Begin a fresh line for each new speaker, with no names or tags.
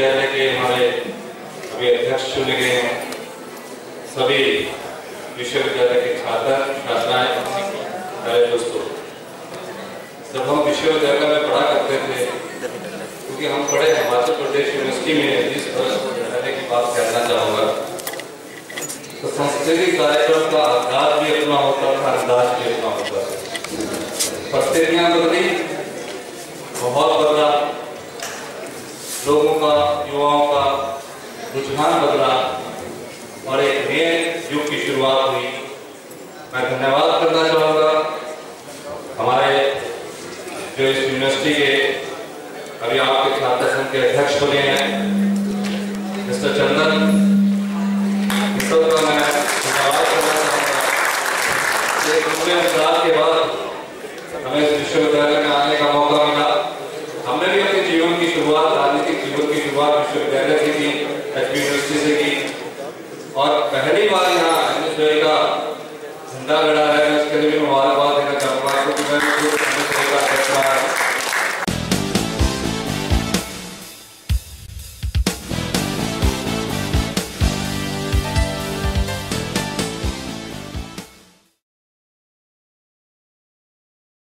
विश्वविद्यालय के हमारे अभी अध्यक्ष चुने गए हैं, सभी विश्वविद्यालय के छात्र छात्राएं, मेरे दोस्तों, जब हम विश्वविद्यालय में पढ़ा करते थे, क्योंकि हम पढ़े हिमाचल प्रदेश यूनिवर्सिटी में, जिस विश्वविद्यालय की बात कहना चाहूँगा, तो सांस्कृतिक कार्यक्रम का आगाज भी अपना होता था, अंदाज भी अपना होता था। परिस्थितियाँ बदली, माहौल बदला, लोगों का, युवाओं का रुझान बदला और एक नए युग की शुरुआत हुई। मैं धन्यवाद करना चाहूँगा हमारे जो इस यूनिवर्सिटी के अभी आपके छात्र संघ के अध्यक्ष बने हैं मिस्टर चंदन, का मैं धन्यवाद करना चाहूँगा। एक लंबे अंतराल के बाद हमें इस विश्वविद्यालय में आने का मौका मिला। हमने भी अपने जीवन की शुरुआत, राजनीतिक जीवन की शुरुआत विश्वविद्यालय से की, एचपी यूनिवर्सिटी से की, और पहली बार यहाँ एनएसयूआई का झंडा लड़ा है। मैं इसके लिए भी मुबारकबाद देना चाहूँगा, क्योंकि मैं